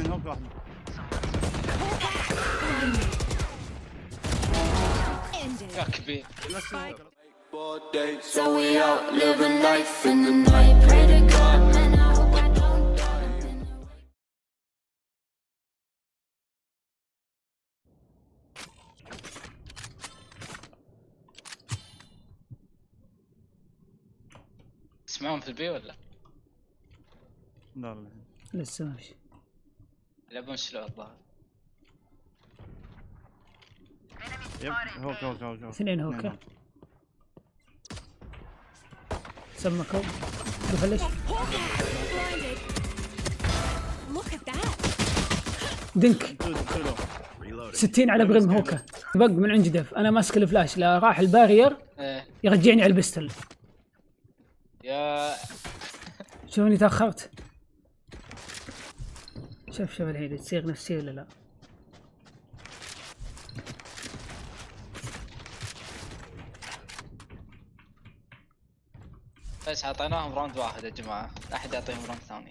هوك واحد. يا كبير. So we out living life in the night. Pray to God, man, I hope I don't die. تسمعون في البي ولا؟ لا لا لسه ما في. يلعبون سلو الظاهر. يب هوك. اثنين هوكا. سمكوا بفلش. دنك 60 على بريم هوكا. بق من عند دف. انا ماسك الفلاش. لا راح البارير يرجعني على البستل. يا شوفني تاخرت. شوف الحين تصير نفسي ولا لا. بس اعطيناهم راوند واحد يا جماعه، لا احد يعطيهم راوند ثاني.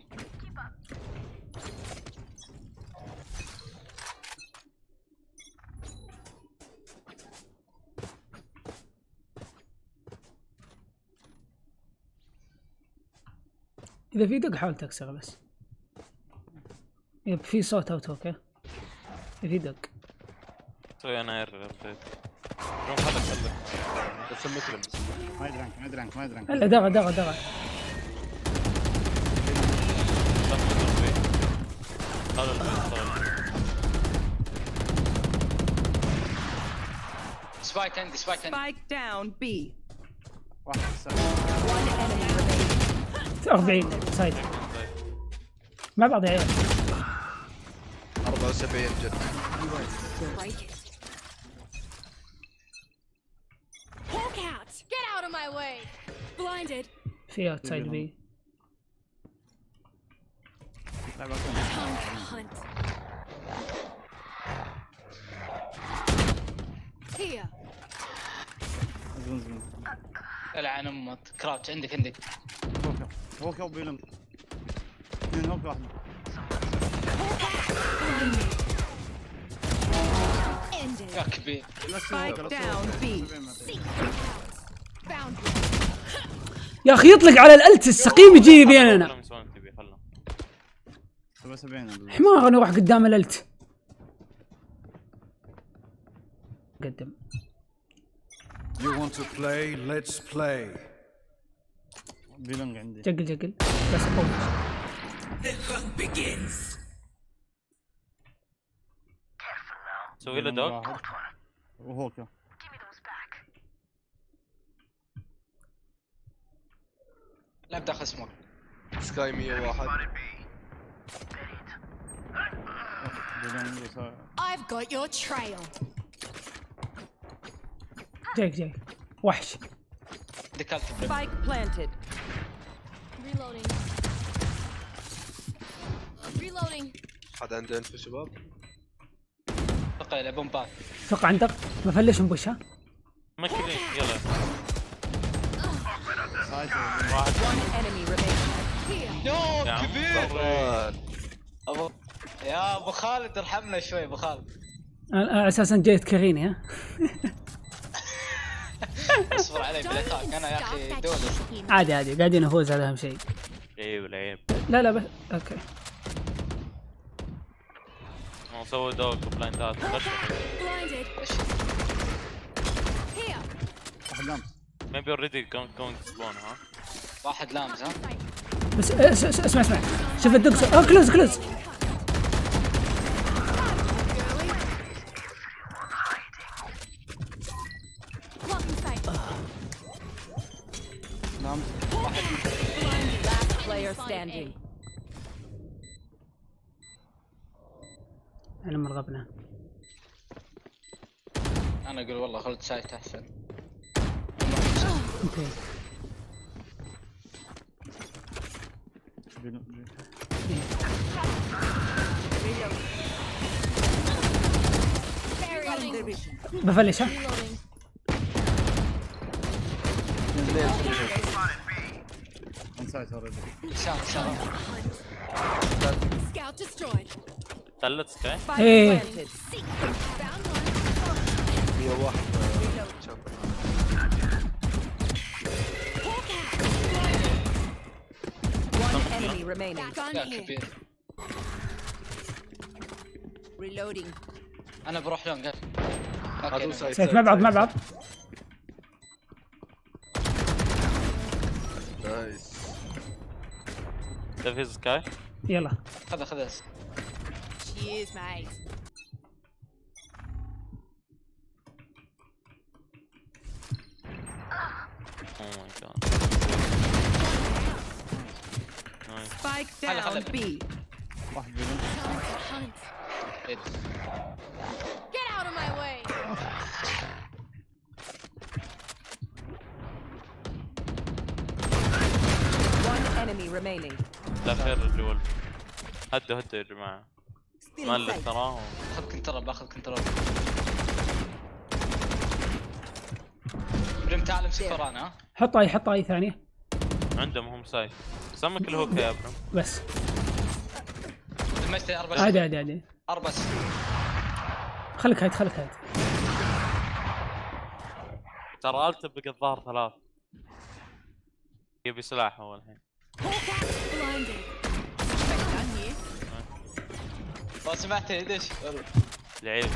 اذا في دق حاول تكسر بس. يب في صوت اوت اوكي. في دق. سوي انا غطيت. روح خلك بس المسلم ما يدري عنك هلا دغ هذا الفصل. سبايك عندي Spike down B. واحد 40 سايد مع بعض يا عيال. 74 جد. Get out of my way. Blinded. في اوت سايد بي. Hunt. Here. زين العن امك. كراوتش عندك هوك وبيلم. اثنين هوك واحد. يا كبير. Spike down B. Found. يا اخي يطلق على الالت السقيم يجي بيننا. 77 حمار انا اروح قدام الالت. قدم. You want to play? Let's play. بيلونج عندي. جقل بس قوم. The hunt begins. سوي له دوك. وهوك. لا بداخل اسمه. سكاي 101. I've got your trail. جايك وحش. دكلت Spike planted. Reloading. حد عنده انف شباب؟ بقى يلعبون بات. اتوقع عندك بفلشهم بوش ها. مكلين يلا. One enemy remaining. يا يا كبير. طبعاً. يا ابو خالد ارحمنا شوي ابو خالد. انا اساسا جيت كريني ها. اصبر علي بالاتاك انا يا اخي دولس. عادي قاعدين نفوز هذا اهم شيء. عيب. لا بس اوكي. سووا دوك وبلايندات. Blinded. Here. واحد لامس. Maybe already going to spawn ها. واحد لامس ها. بس اسمع شوف الدق. كلوز. Last player standing. انا مرغبنا. انا اقول والله خلت سايت احسن. اوكي. بفلش ها. انسايت اوريدي. شاف Scout destroyed. تلت سكاي. Spike Hey. planted. Found one. هي واحد شاب. Hawk out. One enemy remaining. Back on يا here. كبير. Reloading. انا بروح لون قال. هذا اوكي سايد سيف مع بعض مع بعض. نايس. في سكاي. يلا خذ Cheers, mate. اوه ماي جاد. نايس. Spike هلا، down هلا. B. واحد بيلم. Time to hunt. Get out of my way. One enemy remaining. لا خير الجول. هدوا يا جماعة. ما اللي تراه. باخذ كنترول بريم تعال امسك ورانا ها. حط اي ثانيه عندهم هم سايد. سمك الهوك يا ابرم. بس. دمجت 4 عادي 4 خليك هايد. ترى التبق الظهر 3. يبي سلاح هو الحين. Hawk out. Blinded. Done here. ما سمعت ليش؟ لعيب.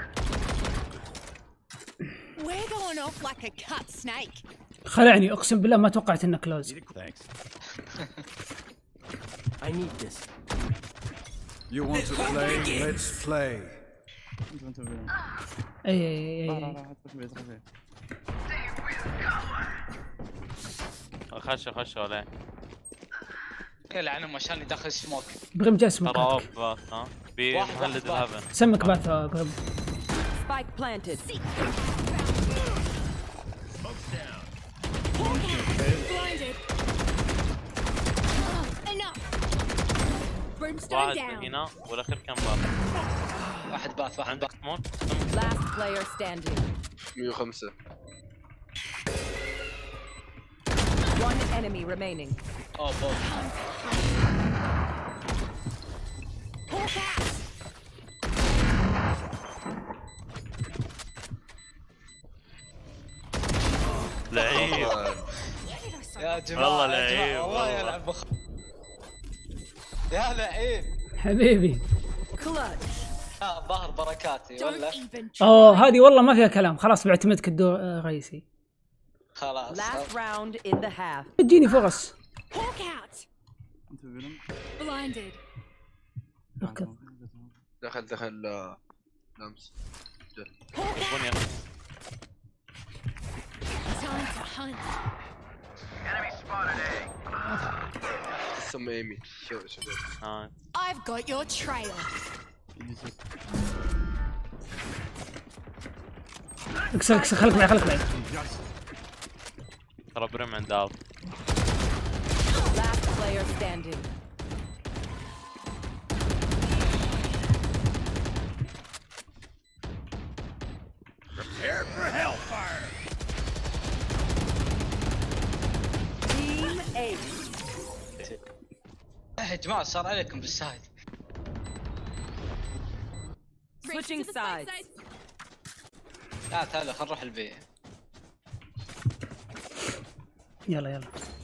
We're going off like a cut snake. خلعني اقسم بالله ما توقعت انه كلوز. Thanks. I need this. You want to play? Let's play. انت بيلم. اي لا ادخل فيه. خش ولا. يلعنهم عشان يدخل سموك. بريم جاء ترى اسمك. اوف باث ها. واحد بمهلد الهبن. سمك باث بريم. Spike planted. Blinded. Enough. Brimstone واحد down. هنا والاخير كان باث. واحد باث عندك سموك؟ Last player standing. 105. One enemy remaining. اوه بول. Hawk out. لعيب. يا جماعه والله يا جماعة، لعيب، والله والله. يلعب يا لعيب. حبيبي. Clutch. ظهر بركاتي Don't ولا even try. اوه هذه والله ما فيها كلام، خلاص بعتمدك الدور رئيسي. خلاص. Last round in the half. تجيني فرص. Hawk out. انت بيلم. Blinded. اوكي. دخل لمس. بني. Time to hunt. اسمه ايمي. شباب. I've got your trail. اكسر خليك معي. ترى بريم عند اوت. Last player standing. Prepare for hellfire. Team 8. يا جماعه صار عليكم بالسايد. Switching sides. تعال خل نروح البيع. يلا